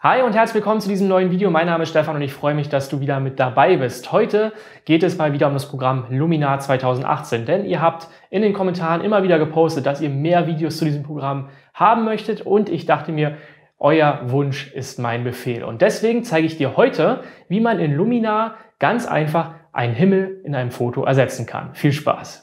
Hi und herzlich willkommen zu diesem neuen Video. Mein Name ist Stefan und ich freue mich, dass du wieder mit dabei bist. Heute geht es mal wieder um das Programm Luminar 2018, denn ihr habt in den Kommentaren immer wieder gepostet, dass ihr mehr Videos zu diesem Programm haben möchtet und ich dachte mir, euer Wunsch ist mein Befehl. Und deswegen zeige ich dir heute, wie man in Luminar ganz einfach einen Himmel in einem Foto ersetzen kann. Viel Spaß!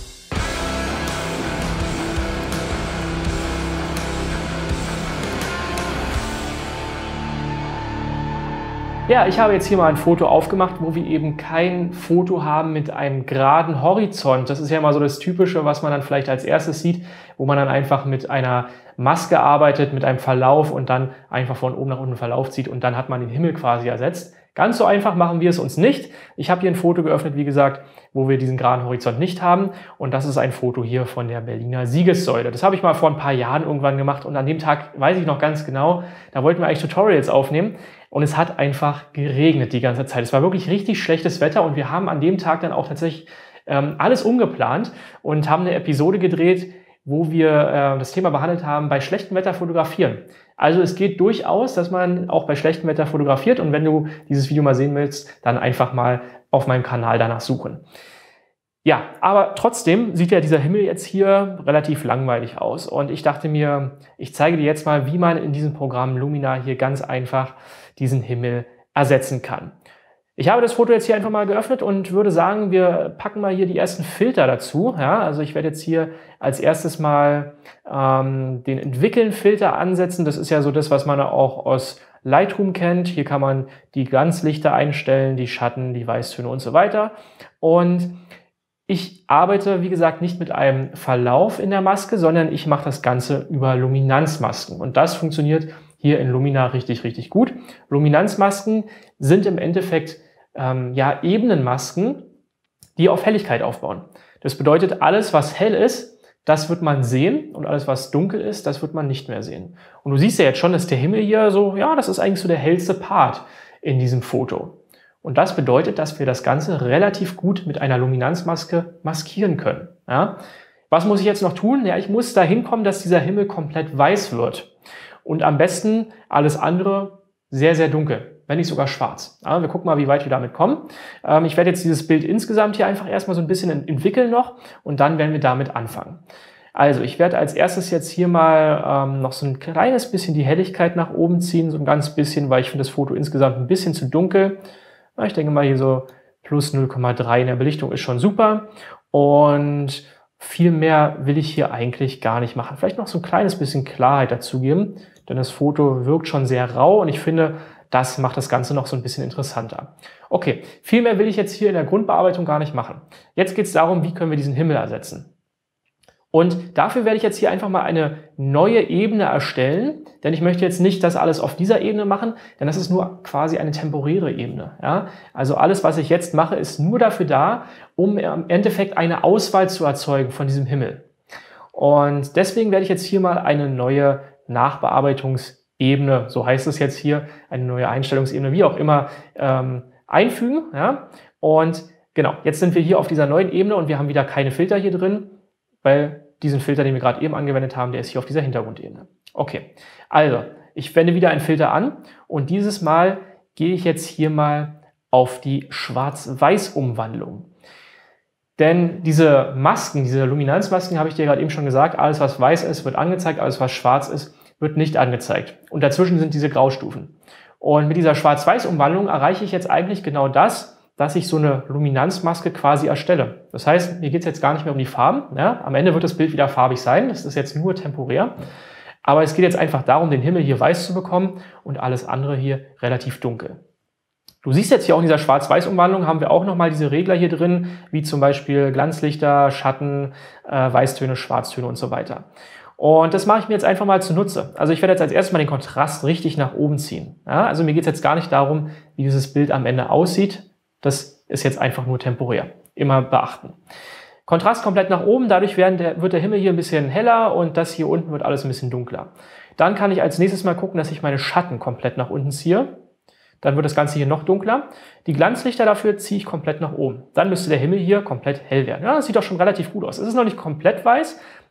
Ja, ich habe jetzt hier mal ein Foto aufgemacht, wo wir eben kein Foto haben mit einem geraden Horizont. Das ist ja mal so das Typische, was man dann vielleicht als erstes sieht, wo man dann einfach mit einer Maske arbeitet, mit einem Verlauf und dann einfach von oben nach unten Verlauf zieht und dann hat man den Himmel quasi ersetzt. Ganz so einfach machen wir es uns nicht. Ich habe hier ein Foto geöffnet, wie gesagt, wo wir diesen geraden Horizont nicht haben. Und das ist ein Foto hier von der Berliner Siegessäule. Das habe ich mal vor ein paar Jahren irgendwann gemacht und an dem Tag weiß ich noch ganz genau, da wollten wir eigentlich Tutorials aufnehmen und es hat einfach geregnet die ganze Zeit. Es war wirklich richtig schlechtes Wetter und wir haben an dem Tag dann auch tatsächlich alles umgeplant und haben eine Episode gedreht, wo wir das Thema behandelt haben, bei schlechtem Wetter fotografieren. Also es geht durchaus, dass man auch bei schlechtem Wetter fotografiert und wenn du dieses Video mal sehen willst, dann einfach mal auf meinem Kanal danach suchen. Ja, aber trotzdem sieht ja dieser Himmel jetzt hier relativ langweilig aus und ich dachte mir, ich zeige dir jetzt mal, wie man in diesem Programm Luminar hier ganz einfach diesen Himmel ersetzen kann. Ich habe das Foto jetzt hier einfach mal geöffnet und würde sagen, wir packen mal hier die ersten Filter dazu. Ja, also ich werde jetzt hier als erstes mal den Entwickeln-Filter ansetzen. Das ist ja so das, was man auch aus Lightroom kennt. Hier kann man die Glanzlichter einstellen, die Schatten, die Weißtöne und so weiter. Und ich arbeite, wie gesagt, nicht mit einem Verlauf in der Maske, sondern ich mache das Ganze über Luminanzmasken. Und das funktioniert hier in Luminar richtig, richtig gut. Luminanzmasken sind im Endeffekt ja Ebenenmasken, die auf Helligkeit aufbauen. Das bedeutet, alles, was hell ist, das wird man sehen und alles, was dunkel ist, das wird man nicht mehr sehen. Und du siehst ja jetzt schon, dass der Himmel hier so, ja, das ist eigentlich so der hellste Part in diesem Foto. Und das bedeutet, dass wir das Ganze relativ gut mit einer Luminanzmaske maskieren können. Ja? Was muss ich jetzt noch tun? Ja, ich muss dahin kommen, dass dieser Himmel komplett weiß wird. Und am besten alles andere sehr, sehr dunkel, wenn nicht sogar schwarz. Ja, wir gucken mal, wie weit wir damit kommen. Ich werde jetzt dieses Bild insgesamt hier einfach erstmal so ein bisschen entwickeln noch und dann werden wir damit anfangen. Also ich werde als erstes jetzt hier mal noch so ein kleines bisschen die Helligkeit nach oben ziehen, so ein ganz bisschen, weil ich finde das Foto insgesamt ein bisschen zu dunkel. Ich denke mal hier so plus 0,3 in der Belichtung ist schon super und viel mehr will ich hier eigentlich gar nicht machen. Vielleicht noch so ein kleines bisschen Klarheit dazugeben, denn das Foto wirkt schon sehr rau und ich finde, das macht das Ganze noch so ein bisschen interessanter. Okay, viel mehr will ich jetzt hier in der Grundbearbeitung gar nicht machen. Jetzt geht es darum, wie können wir diesen Himmel ersetzen. Und dafür werde ich jetzt hier einfach mal eine neue Ebene erstellen, denn ich möchte jetzt nicht das alles auf dieser Ebene machen, denn das ist nur quasi eine temporäre Ebene. Ja? Also alles, was ich jetzt mache, ist nur dafür da, um im Endeffekt eine Auswahl zu erzeugen von diesem Himmel. Und deswegen werde ich jetzt hier mal eine neue Nachbearbeitungsebene, so heißt es jetzt hier, eine neue Einstellungsebene, wie auch immer, einfügen. Ja? Und genau, jetzt sind wir hier auf dieser neuen Ebene und wir haben wieder keine Filter hier drin, weil diesen Filter, den wir gerade eben angewendet haben, der ist hier auf dieser Hintergrundebene. Okay, also ich wende wieder einen Filter an und dieses Mal gehe ich jetzt hier mal auf die Schwarz-Weiß-Umwandlung. Denn diese Masken, diese Luminanzmasken, habe ich dir gerade eben schon gesagt, alles was weiß ist, wird angezeigt, alles was schwarz ist, wird nicht angezeigt. Und dazwischen sind diese Graustufen. Und mit dieser Schwarz-Weiß-Umwandlung erreiche ich jetzt eigentlich genau das, dass ich so eine Luminanzmaske quasi erstelle. Das heißt, mir geht es jetzt gar nicht mehr um die Farben. Ja? Am Ende wird das Bild wieder farbig sein. Das ist jetzt nur temporär. Aber es geht jetzt einfach darum, den Himmel hier weiß zu bekommen und alles andere hier relativ dunkel. Du siehst jetzt hier auch in dieser Schwarz-Weiß-Umwandlung haben wir auch nochmal diese Regler hier drin, wie zum Beispiel Glanzlichter, Schatten, Weißtöne, Schwarztöne und so weiter. Und das mache ich mir jetzt einfach mal zunutze. Also ich werde jetzt als erstes mal den Kontrast richtig nach oben ziehen. Ja? Also mir geht es jetzt gar nicht darum, wie dieses Bild am Ende aussieht. Das ist jetzt einfach nur temporär. Immer beachten. Kontrast komplett nach oben, dadurch wird der Himmel hier ein bisschen heller und das hier unten wird alles ein bisschen dunkler. Dann kann ich als nächstes mal gucken, dass ich meine Schatten komplett nach unten ziehe. Dann wird das Ganze hier noch dunkler. Die Glanzlichter dafür ziehe ich komplett nach oben. Dann müsste der Himmel hier komplett hell werden. Ja, das sieht doch schon relativ gut aus. Es ist noch nicht komplett weiß,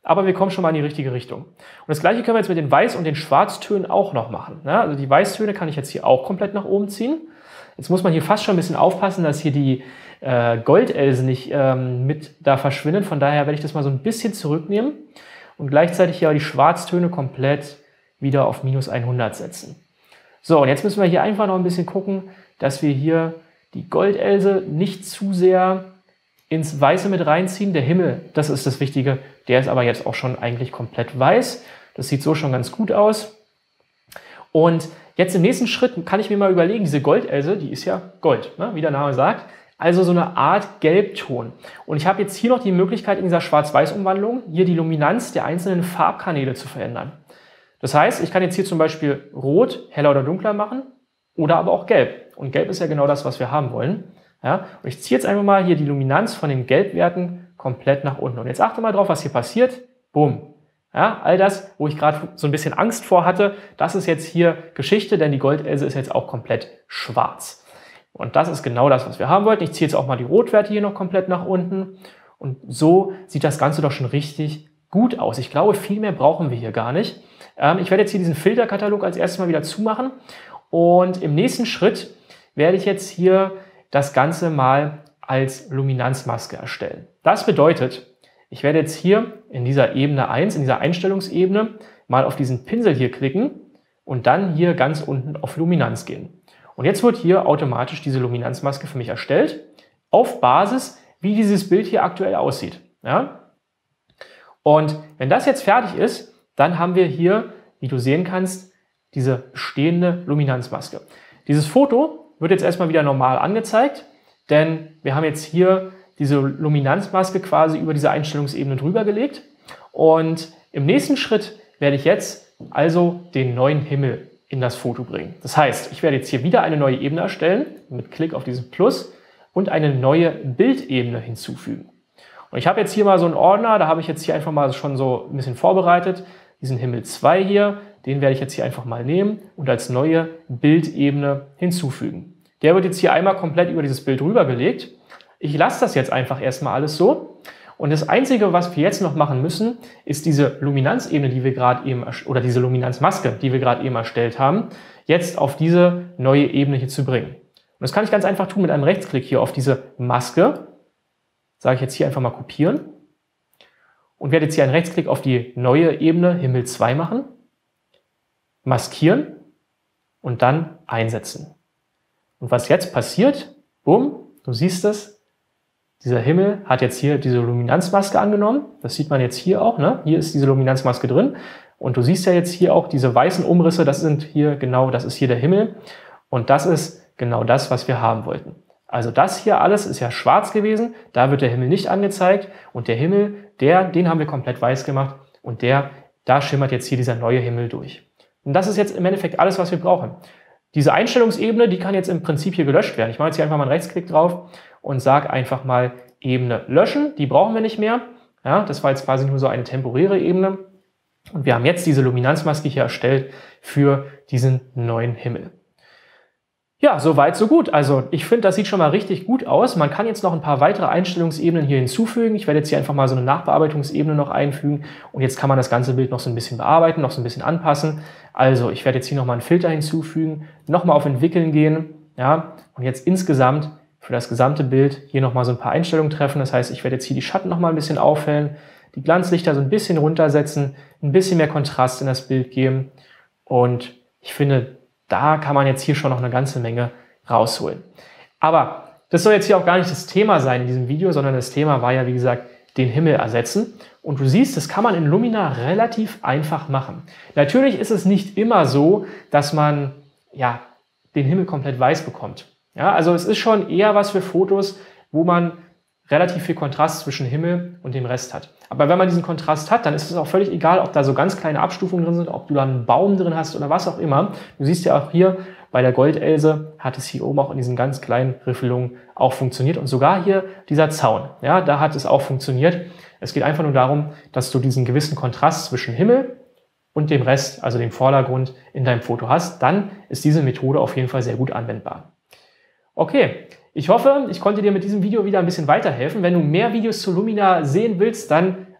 aber wir kommen schon mal in die richtige Richtung. Und das gleiche können wir jetzt mit den Weiß- und den Schwarztönen auch noch machen. Ja, also die Weißtöne kann ich jetzt hier auch komplett nach oben ziehen. Jetzt muss man hier fast schon ein bisschen aufpassen, dass hier die Goldelse nicht mit da verschwinden. Von daher werde ich das mal so ein bisschen zurücknehmen und gleichzeitig hier die Schwarztöne komplett wieder auf minus 100 setzen. So, und jetzt müssen wir hier einfach noch ein bisschen gucken, dass wir hier die Goldelse nicht zu sehr ins Weiße mit reinziehen. Der Himmel, das ist das Wichtige, der ist aber jetzt auch schon eigentlich komplett weiß. Das sieht so schon ganz gut aus. Und jetzt im nächsten Schritt kann ich mir mal überlegen, diese Goldelse, die ist ja Gold, ne? Wie der Name sagt. Also so eine Art Gelbton. Und ich habe jetzt hier noch die Möglichkeit in dieser Schwarz-Weiß-Umwandlung, hier die Luminanz der einzelnen Farbkanäle zu verändern. Das heißt, ich kann jetzt hier zum Beispiel Rot heller oder dunkler machen oder aber auch Gelb. Und Gelb ist ja genau das, was wir haben wollen. Ja, und ich ziehe jetzt einfach mal hier die Luminanz von den Gelbwerten komplett nach unten. Und jetzt achte mal drauf, was hier passiert. Bumm. Ja, all das, wo ich gerade so ein bisschen Angst vor hatte, das ist jetzt hier Geschichte, denn die Goldelse ist jetzt auch komplett schwarz. Und das ist genau das, was wir haben wollten. Ich ziehe jetzt auch mal die Rotwerte hier noch komplett nach unten. Und so sieht das Ganze doch schon richtig gut aus. Ich glaube, viel mehr brauchen wir hier gar nicht. Ich werde jetzt hier diesen Filterkatalog als erstes mal wieder zumachen. Und im nächsten Schritt werde ich jetzt hier das Ganze mal als Luminanzmaske erstellen. Das bedeutet, ich werde jetzt hier in dieser Ebene 1, in dieser Einstellungsebene, mal auf diesen Pinsel hier klicken und dann hier ganz unten auf Luminanz gehen. Und jetzt wird hier automatisch diese Luminanzmaske für mich erstellt, auf Basis, wie dieses Bild hier aktuell aussieht. Ja? Und wenn das jetzt fertig ist, dann haben wir hier, wie du sehen kannst, diese bestehende Luminanzmaske. Dieses Foto wird jetzt erstmal wieder normal angezeigt, denn wir haben jetzt hier diese Luminanzmaske quasi über diese Einstellungsebene drüber gelegt. Und im nächsten Schritt werde ich jetzt also den neuen Himmel in das Foto bringen. Das heißt, ich werde jetzt hier wieder eine neue Ebene erstellen, mit Klick auf diesen Plus und eine neue Bildebene hinzufügen. Und ich habe jetzt hier mal so einen Ordner, da habe ich jetzt hier einfach mal schon so ein bisschen vorbereitet, diesen Himmel 2 hier, den werde ich jetzt hier einfach mal nehmen und als neue Bildebene hinzufügen. Der wird jetzt hier einmal komplett über dieses Bild rübergelegt. Ich lasse das jetzt einfach erstmal alles so. Und das Einzige, was wir jetzt noch machen müssen, ist diese Luminanzebene, die wir gerade eben, oder diese Luminanzmaske, die wir gerade eben erstellt haben, jetzt auf diese neue Ebene hier zu bringen. Und das kann ich ganz einfach tun mit einem Rechtsklick hier auf diese Maske. Sage ich jetzt hier einfach mal kopieren. Und werde jetzt hier einen Rechtsklick auf die neue Ebene Himmel 2 machen. Maskieren und dann einsetzen. Und was jetzt passiert, bumm, du siehst es, dieser Himmel hat jetzt hier diese Luminanzmaske angenommen. Das sieht man jetzt hier auch, ne? Hier ist diese Luminanzmaske drin. Und du siehst ja jetzt hier auch diese weißen Umrisse, das sind hier genau, das ist hier der Himmel. Und das ist genau das, was wir haben wollten. Also das hier alles ist ja schwarz gewesen, da wird der Himmel nicht angezeigt. Und der Himmel, den haben wir komplett weiß gemacht. Und da schimmert jetzt hier dieser neue Himmel durch. Und das ist jetzt im Endeffekt alles, was wir brauchen. Diese Einstellungsebene, die kann jetzt im Prinzip hier gelöscht werden. Ich mache jetzt hier einfach mal einen Rechtsklick drauf und sage einfach mal Ebene löschen. Die brauchen wir nicht mehr. Ja, das war jetzt quasi nur so eine temporäre Ebene. Und wir haben jetzt diese Luminanzmaske hier erstellt für diesen neuen Himmel. Ja, soweit, so gut. Also ich finde, das sieht schon mal richtig gut aus. Man kann jetzt noch ein paar weitere Einstellungsebenen hier hinzufügen. Ich werde jetzt hier einfach mal so eine Nachbearbeitungsebene noch einfügen. Und jetzt kann man das ganze Bild noch so ein bisschen bearbeiten, noch so ein bisschen anpassen. Also ich werde jetzt hier nochmal einen Filter hinzufügen, nochmal auf Entwickeln gehen. Ja, und jetzt insgesamt für das gesamte Bild hier nochmal so ein paar Einstellungen treffen. Das heißt, ich werde jetzt hier die Schatten nochmal ein bisschen aufhellen, die Glanzlichter so ein bisschen runtersetzen, ein bisschen mehr Kontrast in das Bild geben. Und ich finde, da kann man jetzt hier schon noch eine ganze Menge rausholen. Aber das soll jetzt hier auch gar nicht das Thema sein in diesem Video, sondern das Thema war ja, wie gesagt, den Himmel ersetzen. Und du siehst, das kann man in Lumina relativ einfach machen. Natürlich ist es nicht immer so, dass man ja, den Himmel komplett weiß bekommt. Ja, also es ist schon eher was für Fotos, wo man relativ viel Kontrast zwischen Himmel und dem Rest hat. Aber wenn man diesen Kontrast hat, dann ist es auch völlig egal, ob da so ganz kleine Abstufungen drin sind, ob du da einen Baum drin hast oder was auch immer. Du siehst ja auch hier, bei der Goldelse hat es hier oben auch in diesen ganz kleinen Riffelungen auch funktioniert. Und sogar hier dieser Zaun, ja, da hat es auch funktioniert. Es geht einfach nur darum, dass du diesen gewissen Kontrast zwischen Himmel und dem Rest, also dem Vordergrund, in deinem Foto hast. Dann ist diese Methode auf jeden Fall sehr gut anwendbar. Okay, ich hoffe, ich konnte dir mit diesem Video wieder ein bisschen weiterhelfen. Wenn du mehr Videos zu Lumina sehen willst, dann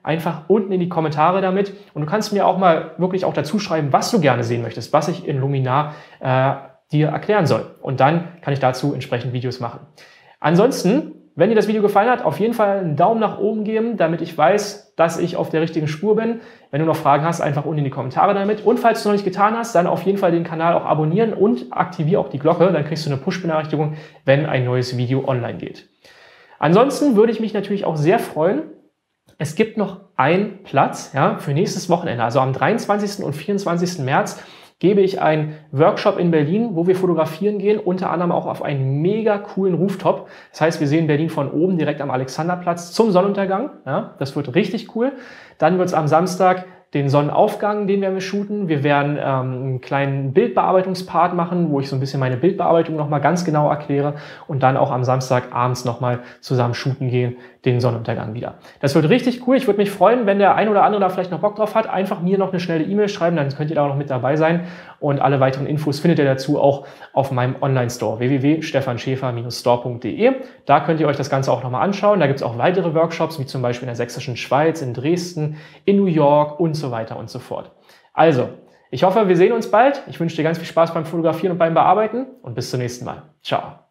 einfach unten in die Kommentare damit. Und du kannst mir auch mal wirklich auch dazu schreiben, was du gerne sehen möchtest, was ich in Luminar dir erklären soll. Und dann kann ich dazu entsprechend Videos machen. Ansonsten, wenn dir das Video gefallen hat, auf jeden Fall einen Daumen nach oben geben, damit ich weiß, dass ich auf der richtigen Spur bin. Wenn du noch Fragen hast, einfach unten in die Kommentare damit. Und falls du noch nicht getan hast, dann auf jeden Fall den Kanal auch abonnieren und aktiviere auch die Glocke. Dann kriegst du eine Push-Benachrichtigung, wenn ein neues Video online geht. Ansonsten würde ich mich natürlich auch sehr freuen, es gibt noch einen Platz für nächstes Wochenende. Also am 23. und 24. März gebe ich einen Workshop in Berlin, wo wir fotografieren gehen, unter anderem auch auf einen mega coolen Rooftop. Das heißt, wir sehen Berlin von oben direkt am Alexanderplatz zum Sonnenuntergang. Ja, das wird richtig cool. Dann wird es am Samstag den Sonnenaufgang, den werden wir shooten. Wir werden einen kleinen Bildbearbeitungspart machen, wo ich so ein bisschen meine Bildbearbeitung nochmal ganz genau erkläre und dann auch am Samstag abends nochmal zusammen shooten gehen, den Sonnenuntergang wieder. Das wird richtig cool. Ich würde mich freuen, wenn der ein oder andere da vielleicht noch Bock drauf hat. Einfach mir noch eine schnelle E-Mail schreiben, dann könnt ihr da auch noch mit dabei sein. Und alle weiteren Infos findet ihr dazu auch auf meinem Online-Store www.stefanschäfer-store.de. Da könnt ihr euch das Ganze auch nochmal anschauen. Da gibt es auch weitere Workshops, wie zum Beispiel in der Sächsischen Schweiz, in Dresden, in New York und so weiter und so fort. Also, ich hoffe, wir sehen uns bald. Ich wünsche dir ganz viel Spaß beim Fotografieren und beim Bearbeiten und bis zum nächsten Mal. Ciao.